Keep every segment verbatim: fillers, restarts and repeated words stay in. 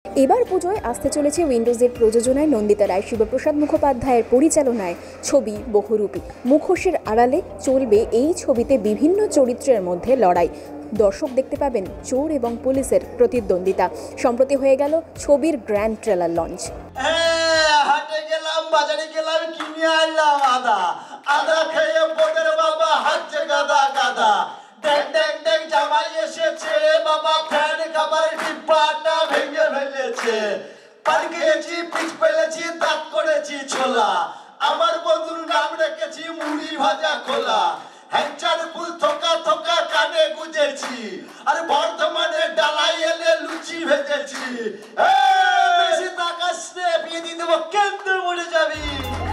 এবার পুজোয় আসতে চলেছে উইন্ডোজের প্রযোজনায় নন্দিতা রায় শিবপ্রসাদ মুখোপাধ্যায়ের পরিচালনায় ছবি বহুরূপী। মুখোশের আড়ালে চলবে এই ছবিতে বিভিন্ন চরিত্রের মধ্যে লড়াই। দর্শক দেখতে পাবেন চোর এবং পুলিশের প্রতিদ্বন্দ্বিতা। সম্প্রতি হয়ে গেল ছবির গ্র্যান্ড ট্রেলার লঞ্চ। হাটে গেলাম, বাজারে গেলাম, কিনে আনলাম আদা আদা খেয়ে বোনের বাবা হাঁটছে গাদা গাদা। ড্যাং ড্যাং ড্যাং জামাই এসেছে বাবা, ফ্যান খাবার ডিব্বাটা ভেঙে ফেলেছে। পান খেয়েছি, পিচ ফেলেছি, দাঁত করেছি ছোলা। আমার বন্ধুর নাম রেখেছি মুড়ি ভাজা খোলা। হ্যাংচার ফুল থোকা থোকা কানে গুজেছি, আর বর্ধমানে ডালাই এলে লুচি ভেজেছি। বেশি তাকাস রে, বিয়ে দিয়ে দেবো, কেন্দ্রে মরে যাবি।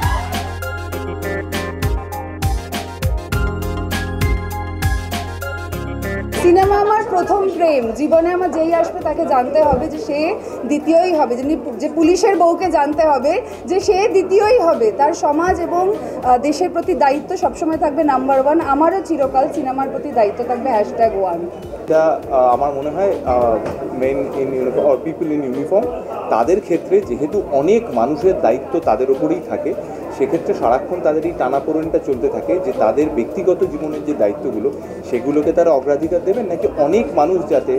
সিনেমা আমার প্রথম প্রেম। জীবনে আমার যেই আসবে তাকে জানতে হবে যে সে দ্বিতীয়ই হবে, যেমনি যে পুলিশের বউকে জানতে হবে যে সে দ্বিতীয়ই হবে। তার সমাজ এবং দেশের প্রতি দায়িত্ব সবসময় থাকবে নাম্বার ওয়ান। আমারও চিরকাল সিনেমার প্রতি দায়িত্ব থাকবে হ্যাশট্যাগ ওয়ান। এটা আমার মনে হয় men in uniform or people in uniform, তাদের ক্ষেত্রে যেহেতু অনেক মানুষের দায়িত্ব তাদের ওপরেই থাকে, সেক্ষেত্রে সারাক্ষণ তাদের এই টানাপোড়েনটা চলতে থাকে যে তাদের ব্যক্তিগত জীবনের যে দায়িত্বগুলো সেগুলোকে তারা অগ্রাধিকার দেবেন, নাকি অনেক মানুষ যাতে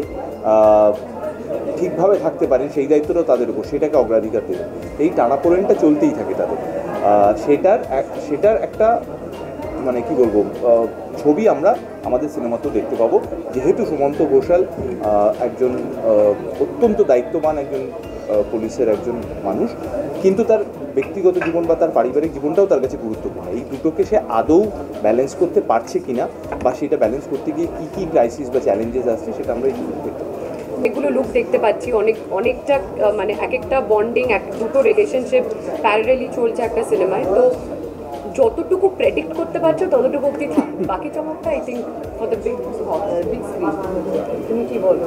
ঠিকভাবে থাকতে পারেন সেই দায়িত্বটাও তাদের উপর, সেটাকে অগ্রাধিকার দেবেন। এই টানাপোড়েনটা চলতেই থাকে তাদের। সেটার সেটার একটা মানে কি বলবো ছবি আমরা আমাদের সিনেমাতেও দেখতে পাবো, যেহেতু সুমন্ত ঘোষাল একজন অত্যন্ত দায়িত্ববান একজন পুলিশের একজন মানুষ, কিন্তু তার ব্যক্তিগত জীবন বা তার পারিবারিক জীবনটাও তার কাছে গুরুত্বপূর্ণ। এই দুটোকে সে আদৌ ব্যালেন্স করতে পারছে কিনা, বা সেটা ব্যালেন্স করতে গিয়ে কী কী ক্রাইসিস বা চ্যালেঞ্জেস আসছে, সেটা আমরা এই দেখতে পাবো। এগুলো লুক দেখতে পাচ্ছি, অনেক অনেকটা মানে এক একটা বন্ডিং, এক দুটো রিলেশনশিপ প্যারালেলি চলছে একটা সিনেমায়। তো যতটুকু প্রেডিক্ট করতে পারছো ততটুকু অব্দি থাকবে, বাকি চমকটা I think for the big big screen. তুমি কি বলো?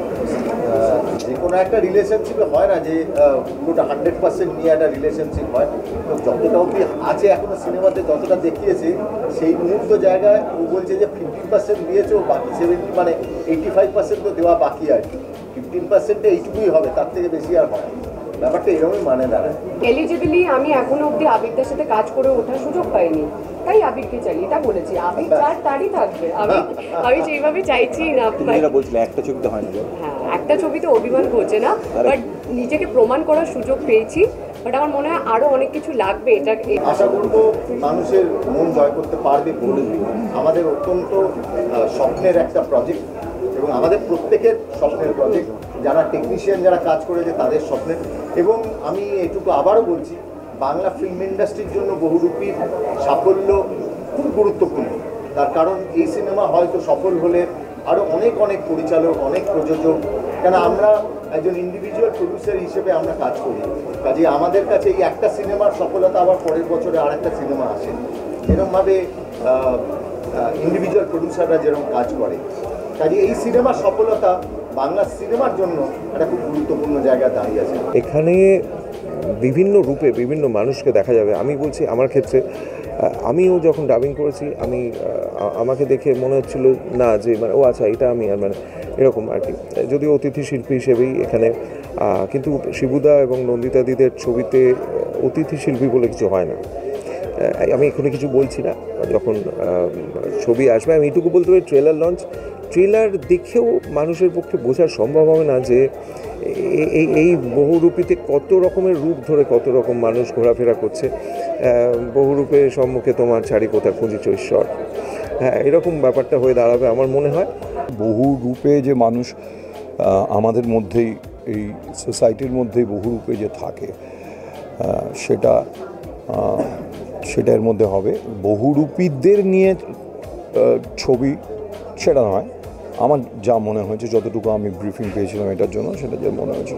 যে কোনো একটা রিলেশনশিপে হয় না যে পুরোটা হান্ড্রেড পার্সেন্ট নিয়ে একটা রিলেশনশিপ হয়। তো যতটা অব্দি আছে এখনো সিনেমাতে যতটা দেখিয়েছে, সেই মুহূর্ত জায়গায় ও বলছে যে ফিফটিন পার্সেন্ট দিয়েছে, ও বাকি সেভেন্টি মানে এইটি ফাইভ পার্সেন্ট তো দেওয়া বাকি আর কি। ফিফটিন পার্সেন্টে এইটুকুই হবে, তার থেকে বেশি আর হয়। ব্যাপারটা এরকমই মানে দাঁড়ায়। এলিজিবিলি আমি এখনো অব্দি আবিরদের সাথে কাজ করে ওঠার সুযোগ পাইনি, তাই আবিরকে চাই, এটা বলেছি। আবির চার তারই থাকবে, আমি আমি যেভাবে চাইছি না। বলছিলে একটা ছবিতে হয় না, হ্যাঁ একটা ছবিতে অভিমান করছে না, বাট নিজেকে প্রমাণ করার সুযোগ পেয়েছি। বাট আমার মনে হয় আরো অনেক কিছু লাগবে। এটা আশা করবো মানুষের মন জয় করতে পারবে। আমাদের অত্যন্ত স্বপ্নের একটা প্রজেক্ট, এবং আমাদের প্রত্যেকের স্বপ্নের প্রজেক্ট। যারা টেকনিশিয়ান যারা কাজ করেছে তাদের স্বপ্নের। এবং আমি এটুকু আবারও বলছি, বাংলা ফিল্ম ইন্ডাস্ট্রির জন্য বহুরূপীর সাফল্য খুব গুরুত্বপূর্ণ। তার কারণ এই সিনেমা হয়তো সফল হলে আরও অনেক অনেক পরিচালক, অনেক প্রযোজক, কেন আমরা একজন ইন্ডিভিজুয়াল প্রডিউসার হিসেবে আমরা কাজ করি, কাজে আমাদের কাছে এই একটা সিনেমার সফলতা আবার পরের বছরে আর একটা সিনেমা আসে। যেরকমভাবে ইন্ডিভিজুয়াল প্রডিউসাররা যেরকম কাজ করে, কাজে এই সিনেমার সফলতা বাংলা সিনেমার জন্য একটা খুব গুরুত্বপূর্ণ জায়গায় দাঁড়িয়ে আছে। এখানে বিভিন্ন রূপে বিভিন্ন মানুষকে দেখা যাবে। আমি বলছি আমার ক্ষেত্রে, আমিও যখন ডাবিং করেছি, আমি আমাকে দেখে মনে হচ্ছিল না যে মানে ও আচ্ছা এটা আমি আর মানে এরকম আর কি, যদিও অতিথি শিল্পী হিসেবেই এখানে। কিন্তু শিবুদা এবং নন্দিতাদিদের ছবিতে অতিথি শিল্পী বলে কিছু হয় না। আমি এখানে কিছু বলছি না, যখন ছবি আসবে আমি এইটুকু বলতে পারি, ট্রেলার লঞ্চ ট্রেলার দেখেও মানুষের পক্ষে বোঝা সম্ভব হবে না যে এই এই বহুরূপীতে কত রকমের রূপ ধরে কত রকম মানুষ ঘোরাফেরা করছে। বহুরূপের সম্মুখে তোমার ছাড়ি কোথায় খুঁজিছ ঈশ্বর, হ্যাঁ এরকম ব্যাপারটা হয়ে দাঁড়াবে আমার মনে হয়। বহু রূপে যে মানুষ আমাদের মধ্যেই, এই সোসাইটির মধ্যেই বহুরূপে যে থাকে, সেটা সেটার মধ্যে হবে। বহুরূপীদের নিয়ে ছবি সেটা নয়, আমার যা মনে হয়েছে, যতটুকু আমি ব্রিফিং পেয়েছিলাম এটার জন্য, সেটা যা মনে হয়েছে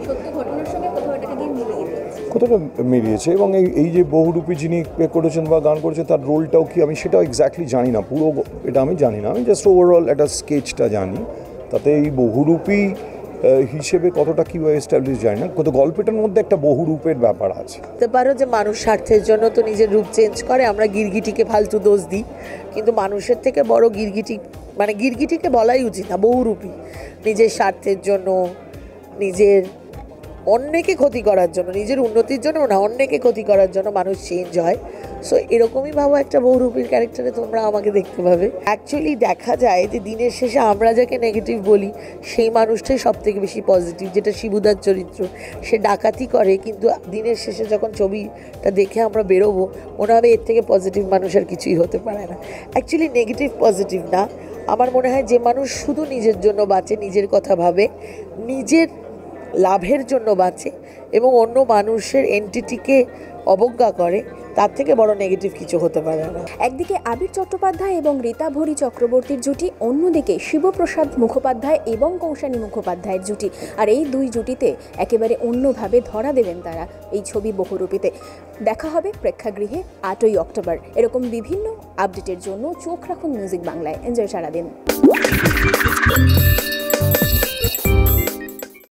কতটা মিলিয়েছে। এবং এই এই যে বহুরূপী যিনি প্লে করেছেন বা গান করেছেন, তার রোলটাও কি আমি সেটাও এক্স্যাক্টলি জানি না, পুরো এটা আমি জানি না, আমি জাস্ট ওভারঅল একটা স্কেচটা জানি। তাতে এই বহুরূপী হিসেবে কতটা কীভাবে এস্টাবলিশ যায় না, কত গল্পটার মধ্যে একটা বহুরূপের ব্যাপার আছে। বলতে পারো যে মানুষ স্বার্থের জন্য তো নিজের রূপ চেঞ্জ করে, আমরা গিরগিটিকে ফালতু দোষ দিই, কিন্তু মানুষের থেকে বড় গিরগিটি, মানে গিরগিটিকে বলাই উচিত না, বহুরূপী। নিজের স্বার্থের জন্য, নিজের অন্যকে ক্ষতি করার জন্য, নিজের উন্নতির জন্য না, অন্যকে ক্ষতি করার জন্য মানুষ চেঞ্জ হয়। সো এরকমই ভাবো একটা বহুরূপীর ক্যারেক্টারে তোমরা আমাকে দেখতে পাবে। অ্যাকচুয়ালি দেখা যায় যে দিনের শেষে আমরা যাকে নেগেটিভ বলি সেই মানুষটাই সব থেকে বেশি পজিটিভ, যেটা শিবুদার চরিত্র। সে ডাকাতি করে কিন্তু দিনের শেষে যখন ছবিটা দেখে আমরা বেরোবো মনে হবে এর থেকে পজিটিভ মানুষ আর কিছুই হতে পারে না। অ্যাকচুয়ালি নেগেটিভ পজিটিভ না, আমার মনে হয় যে মানুষ শুধু নিজের জন্য বাঁচে, নিজের কথা ভাবে, নিজের লাভের জন্য বাঁচে এবং অন্য মানুষের এন্টিটিকে অবজ্ঞা করে, তার থেকে বড় নেগেটিভ কিছু হতে পারে না। একদিকে আবির চট্টোপাধ্যায় এবং রীতা ভরি চক্রবর্তীর জুটি, অন্যদিকে শিবপ্রসাদ মুখোপাধ্যায় এবং কৌশানী মুখোপাধ্যায়ের জুটি। আর এই দুই জুটিতে একেবারে অন্যভাবে ধরা দেবেন তারা এই ছবি বহুরূপীতে। দেখা হবে প্রেক্ষাগৃহে আটই অক্টোবর। এরকম বিভিন্ন আপডেটের জন্য চোখ রাখুন মিউজিক বাংলায়। এনজয় সারাদিন।